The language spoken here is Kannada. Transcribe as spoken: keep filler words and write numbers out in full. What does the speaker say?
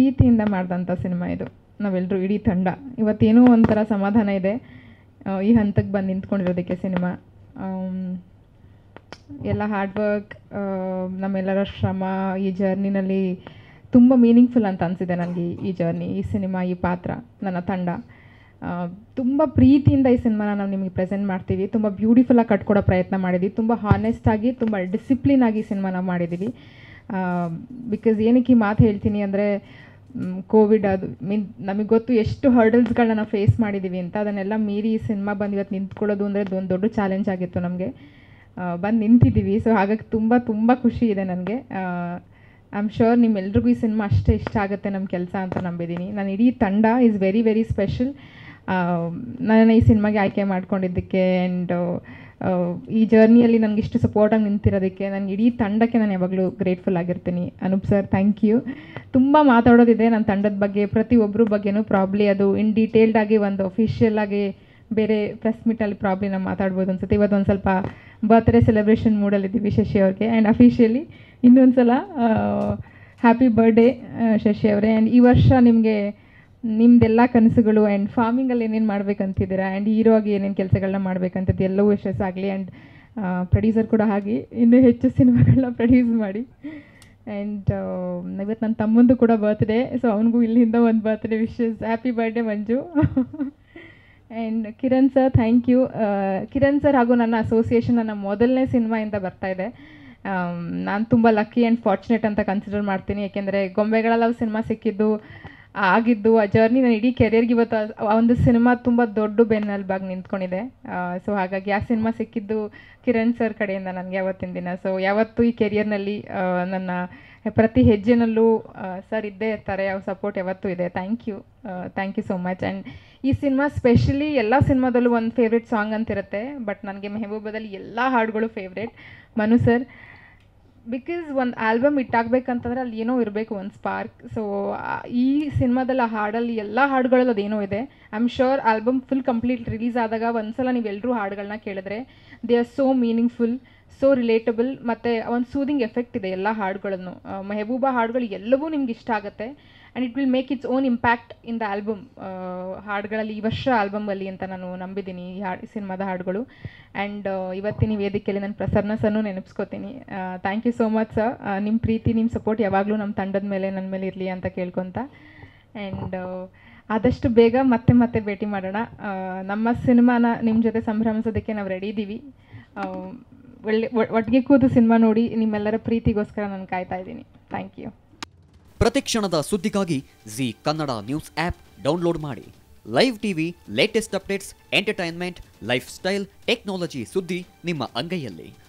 ಪ್ರೀತಿಯಿಂದ ಮಾಡಿದಂಥ ಸಿನಿಮಾ ಇದು. ನಾವೆಲ್ಲರೂ ಇಡೀ ತಂಡ ಇವತ್ತೇನೋ ಒಂಥರ ಸಮಾಧಾನ ಇದೆ ಈ ಹಂತಕ್ಕೆ ಬಂದು ನಿಂತ್ಕೊಂಡಿರೋದಕ್ಕೆ. ಸಿನಿಮಾ ಎಲ್ಲ ಹಾರ್ಡ್ ವರ್ಕ್, ನಮ್ಮೆಲ್ಲರ ಶ್ರಮ ಈ ಜರ್ನಿನಲ್ಲಿ ತುಂಬ ಮೀನಿಂಗ್ಫುಲ್ ಅಂತ ಅನಿಸಿದೆ ನನಗೆ. ಈ ಜರ್ನಿ, ಈ ಸಿನಿಮಾ, ಈ ಪಾತ್ರ, ನನ್ನ ತಂಡ ತುಂಬ ಪ್ರೀತಿಯಿಂದ ಈ ಸಿನಿಮಾನ ನಾವು ನಿಮಗೆ ಪ್ರೆಸೆಂಟ್ ಮಾಡ್ತೀವಿ. ತುಂಬ ಬ್ಯೂಟಿಫುಲ್ಲಾಗಿ ಕಟ್ಕೊಡೋ ಪ್ರಯತ್ನ ಮಾಡಿದ್ವಿ. ತುಂಬ ಹಾನೆಸ್ಟಾಗಿ, ತುಂಬ ಡಿಸಿಪ್ಲಿನ್ ಆಗಿ ಸಿನಿಮಾನ ಮಾಡಿದ್ದೀವಿ. ಬಿಕಾಸ್ ಏನಕ್ಕೆ ಈ ಮಾತು ಹೇಳ್ತೀನಿ ಅಂದರೆ, ಕೋವಿಡ್ ಅದು ಮೀನ್ ನಮಗೆ ಗೊತ್ತು ಎಷ್ಟು ಹರ್ಡಲ್ಸ್ಗಳನ್ನ ನಾವು ಫೇಸ್ ಮಾಡಿದ್ದೀವಿ ಅಂತ. ಅದನ್ನೆಲ್ಲ ಮೀರಿ ಈ ಸಿನಿಮಾ ಬಂದು ಇವತ್ತು ನಿಂತ್ಕೊಳ್ಳೋದು ಅಂದರೆ ಒಂದು ದೊಡ್ಡ ಚಾಲೆಂಜ್ ಆಗಿತ್ತು ನಮಗೆ. ಬಂದು ನಿಂತಿದ್ದೀವಿ. ಸೊ ಹಾಗಾಗಿ ತುಂಬ ತುಂಬ ಖುಷಿ ಇದೆ ನನಗೆ. ಐ ಆಮ್ ಶ್ಯೂರ್ ನಿಮ್ಮೆಲ್ರಿಗೂ ಈ ಸಿನಿಮಾ ಅಷ್ಟೇ ಇಷ್ಟ ಆಗುತ್ತೆ ನಮ್ಮ ಕೆಲಸ ಅಂತ ನಂಬಿದ್ದೀನಿ. ನಾನು ಇಡೀ ತಂಡ ಈಸ್ ವೆರಿ ವೆರಿ ಸ್ಪೆಷಲ್. ನನ್ನನ್ನು ಈ ಸಿನಿಮಾಗೆ ಆಯ್ಕೆ ಮಾಡ್ಕೊಂಡಿದ್ದಕ್ಕೆ ಆ್ಯಂಡ್ ಈ ಜರ್ನಿಯಲ್ಲಿ ನನಗೆ ಇಷ್ಟು ಸಪೋರ್ಟಾಗಿ ನಿಂತಿರೋದಕ್ಕೆ ನನಗೆ ಇಡೀ ತಂಡಕ್ಕೆ ನಾನು ಯಾವಾಗಲೂ ಗ್ರೇಟ್ಫುಲ್ ಆಗಿರ್ತೀನಿ. Anoop sir, thank you. ತುಂಬ ಮಾತಾಡೋದಿದೆ ನನ್ನ ತಂಡದ ಬಗ್ಗೆ, ಪ್ರತಿಯೊಬ್ಬರ ಬಗ್ಗೆನೂ. ಪ್ರಾಬ್ಲಿ ಅದು ಇನ್ ಡೀಟೇಲ್ಡಾಗಿ ಒಂದು ಅಫಿಷಿಯಲ್ ಆಗಿ ಬೇರೆ ಪ್ರೆಸ್ ಮೀಟಲ್ಲಿ ಪ್ರಾಬ್ಲಿ ನಾವು ಮಾತಾಡ್ಬೋದು ಅನ್ಸುತ್ತೆ. ಇವತ್ತು ಒಂದು ಸ್ವಲ್ಪ ಬರ್ತ್ಡೇ ಸೆಲೆಬ್ರೇಷನ್ ಮೂಡಲ್ಲಿದ್ದೀವಿ ಶಶಿ ಅವ್ರಿಗೆ. ಆ್ಯಂಡ್ ಅಫಿಷಿಯಲಿ ಇನ್ನೊಂದು ಸಲ ಹ್ಯಾಪಿ ಬರ್ಡೇ ಶಶಿ ಅವರೇ. ಆ್ಯಂಡ್ ಈ ವರ್ಷ ನಿಮಗೆ ನಿಮ್ಮದೆಲ್ಲ ಕನಸುಗಳು ಆ್ಯಂಡ್ ಫಾರ್ಮಿಂಗಲ್ಲಿ ಏನೇನು ಮಾಡ್ಬೇಕಂತಿದ್ದೀರಾ ಆ್ಯಂಡ್ ಹೀರೋ ಆಗಿ ಏನೇನು ಕೆಲಸಗಳನ್ನ ಮಾಡಬೇಕಂತದ್ದು ಎಲ್ಲವೂ ಯಶಸ್ಸಾಗಲಿ. ಆ್ಯಂಡ್ ಪ್ರೊಡ್ಯೂಸರ್ ಕೂಡ ಹಾಗೆ ಇನ್ನೂ ಹೆಚ್ಚು ಸಿನಿಮಾಗಳನ್ನ ಪ್ರೊಡ್ಯೂಸ್ ಮಾಡಿ. ಆ್ಯಂಡ್ ಇವತ್ತು ನನ್ನ ತಮ್ಮಂದು ಕೂಡ ಬರ್ತ್ಡೇ, ಸೊ ಅವನಿಗೂ ಇಲ್ಲಿಂದ ಒಂದು birthday wishes. Happy birthday Manju. And Kiran sir, thank you. Kiran sir ಹಾಗೂ ನನ್ನ ಅಸೋಸಿಯೇಷನ್ ನನ್ನ ಮೊದಲನೇ ಸಿನಿಮಾಯಿಂದ ಬರ್ತಾಯಿದೆ. ನಾನು ತುಂಬ ಲಕ್ಕಿ ಆ್ಯಂಡ್ ಫಾರ್ಚುನೇಟ್ ಅಂತ ಕನ್ಸಿಡರ್ ಮಾಡ್ತೀನಿ. ಏಕೆಂದರೆ ಗೊಂಬೆಗಳಲ್ಲಿ ಅವು ಸಿನಿಮಾ ಸಿಕ್ಕಿದ್ದು ಆಗಿದ್ದು ಆ ಜರ್ನಿ ನಾನು ಇಡೀ ಕೆರಿಯರ್ಗೆ ಇವತ್ತು ಆ ಒಂದು ಸಿನಿಮಾ ತುಂಬ ದೊಡ್ಡ ಬೆನ್ನೆಲುಬಾಗಿ ನಿಂತ್ಕೊಂಡಿದೆ. ಸೊ ಹಾಗಾಗಿ ಆ ಸಿನಿಮಾ ಸಿಕ್ಕಿದ್ದು ಕಿರಣ್ ಸರ್ ಕಡೆಯಿಂದ ನನಗೆ ಯಾವತ್ತಿನ ದಿನ. ಸೊ ಯಾವತ್ತೂ ಈ ಕೆರಿಯರ್ನಲ್ಲಿ ನನ್ನ ಪ್ರತಿ ಹೆಜ್ಜೆನಲ್ಲೂ ಸರ್ ಇದ್ದೇ ಇರ್ತಾರೆ. ಅವ್ರ ಸಪೋರ್ಟ್ ಯಾವತ್ತೂ ಇದೆ. Thank you, thank you so much. And ಈ ಸಿನಿಮಾ ಸ್ಪೆಷಲಿ ಎಲ್ಲ ಸಿನಿಮಾದಲ್ಲೂ ಒಂದು ಫೇವ್ರೆಟ್ ಸಾಂಗ್ ಅಂತಿರುತ್ತೆ, ಬಟ್ ನನಗೆ ಮೆಹಬೂಬದಲ್ಲಿ ಎಲ್ಲ ಹಾಡುಗಳು ಫೇವ್ರೇಟ್. ಮನು ಸರ್, ಬಿಕಾಸ್ ಒಂದು ಆಲ್ಬಮ್ ಇಟ್ಟಾಗಬೇಕಂತಂದ್ರೆ ಅಲ್ಲಿ ಏನೋ ಇರಬೇಕು, ಒಂದು ಸ್ಪಾರ್ಕ್. ಸೊ ಈ ಸಿನಿಮಾದಲ್ಲಿ ಆ ಹಾಡಲ್ಲಿ ಎಲ್ಲ ಹಾಡುಗಳಲ್ಲಿ ಅದೇನೋ ಇದೆ. I am sure album full complete release ಆದಾಗ ಒಂದ್ಸಲ ನೀವೆಲ್ಲರೂ ಹಾಡುಗಳನ್ನ ಕೇಳಿದ್ರೆ they are so meaningful, so relatable, ಮತ್ತು ಒಂದು ಸೂದಿಂಗ್ ಎಫೆಕ್ಟ್ ಇದೆ ಎಲ್ಲ ಹಾಡುಗಳನ್ನು. ಮೆಹಬೂಬಾ ಹಾಡುಗಳು ಎಲ್ಲವೂ ನಿಮ್ಗೆ ಇಷ್ಟ ಆಗುತ್ತೆ. And it will make its own impact in the album. ಹಾಡುಗಳಲ್ಲಿ ಈ ವರ್ಷ ಆಲ್ಬಮಲ್ಲಿ ಅಂತ ನಾನು ನಂಬಿದ್ದೀನಿ ಈ ಹಾಡು, ಸಿನಿಮಾದ ಹಾಡುಗಳು. ಆ್ಯಂಡ್ ಇವತ್ತಿನ ವೇದಿಕೆಯಲ್ಲಿ ನಾನು ಪ್ರಸನ್ನ ಸರ್ನೂ ನೆನಪಿಸ್ಕೋತೀನಿ. Thank you so much sir. ನಿಮ್ಮ ಪ್ರೀತಿ, ನಿಮ್ಮ ಸಪೋರ್ಟ್ ಯಾವಾಗಲೂ ನಮ್ಮ ತಂಡದ ಮೇಲೆ, ನನ್ನ ಮೇಲೆ ಇರಲಿ ಅಂತ ಕೇಳ್ಕೊತ. ಆ್ಯಂಡ್ ಆದಷ್ಟು ಬೇಗ ಮತ್ತೆ ಮತ್ತೆ ಭೇಟಿ ಮಾಡೋಣ. ನಮ್ಮ ಸಿನಿಮಾನ ನಿಮ್ಮ ಜೊತೆ ಸಂಭ್ರಮಿಸೋದಕ್ಕೆ ನಾವು ರೆಡಿ ಇದ್ದೀವಿ. ಒಳ್ಳೆ ಒಟ್ಟಿಗೆ ಕೂತು ಸಿನಿಮಾ ನೋಡಿ ನಿಮ್ಮೆಲ್ಲರ ಪ್ರೀತಿಗೋಸ್ಕರ ನಾನು ಕಾಯ್ತಾ ಇದ್ದೀನಿ. Thank you. ಪ್ರತಿಕ್ಷಣದ ಸುದ್ದಿಗಾಗಿ Zee Kannada news app download ಮಾಡಿ. Live TV, latest updates, entertainment, lifestyle, technology ಸುದ್ದಿ ನಿಮ್ಮ ಅಂಗೈಯಲ್ಲಿ.